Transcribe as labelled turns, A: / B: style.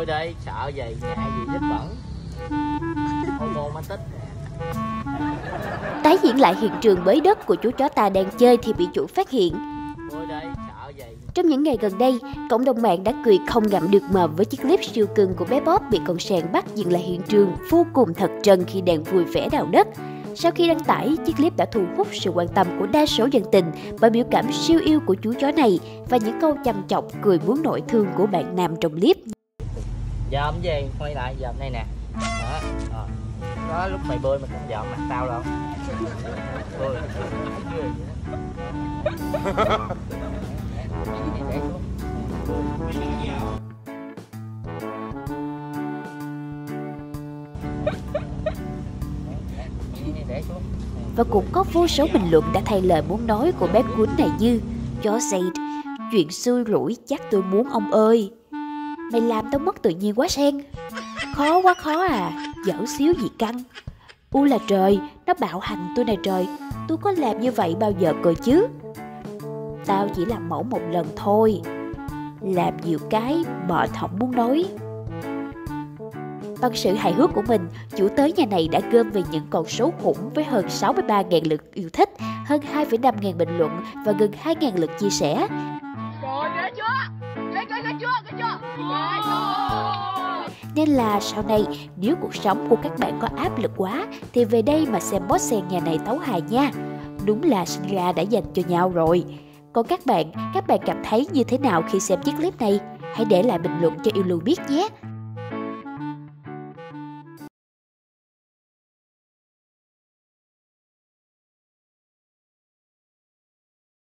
A: Thôi đi, sợ gì, ngại gì vết bẩn. Romantic.
B: Tái diễn lại hiện trường bới đất của chú chó ta đang chơi thì bị chủ phát hiện.
A: Thôi đi, sợ gì.
B: Trong những ngày gần đây, cộng đồng mạng đã cười không ngậm được mồm với chiếc clip siêu cưng của bé Bob bị con sàn bắt dừng lại hiện trường vô cùng thật trân khi đang vui vẻ đào đất. Sau khi đăng tải, chiếc clip đã thu hút sự quan tâm của đa số dân tình bởi biểu cảm siêu yêu của chú chó này và những câu chăm chọc cười muốn nỗi thương của bạn nam trong clip.
A: Dòm gì, quay lại dòm đây nè. Đó, lúc mày bơi mà không dòm mặt tao đâu. Bơi.
B: Và cũng có vô số bình luận đã thay lời muốn nói của bé cuốn này như: chó Zaid, chuyện xui rủi chắc tôi muốn ông ơi. Mày làm tao mất tự nhiên quá Sen. Khó quá khó à, dở xíu gì căng. U là trời, nó bạo hành tôi này trời, tôi có làm như vậy bao giờ cơ chứ. Tao chỉ làm mẫu một lần thôi, làm nhiều cái mệt không muốn nói. Bằng sự hài hước của mình, chủ tới nhà này đã gom về những con số khủng với hơn 63.000 lượt yêu thích, hơn 2,5 ngàn bình luận và gần 2.000 lượt chia sẻ.
C: Rồi, ghê chưa? Ghê chưa?
B: Nên là sau này, nếu cuộc sống của các bạn có áp lực quá thì về đây mà xem boss sen nhà này tấu hài nha. Đúng là sinh ra đã dành cho nhau rồi. Còn các bạn cảm thấy như thế nào khi xem chiếc clip này? Hãy để lại bình luận cho Yêu Lưu biết nhé.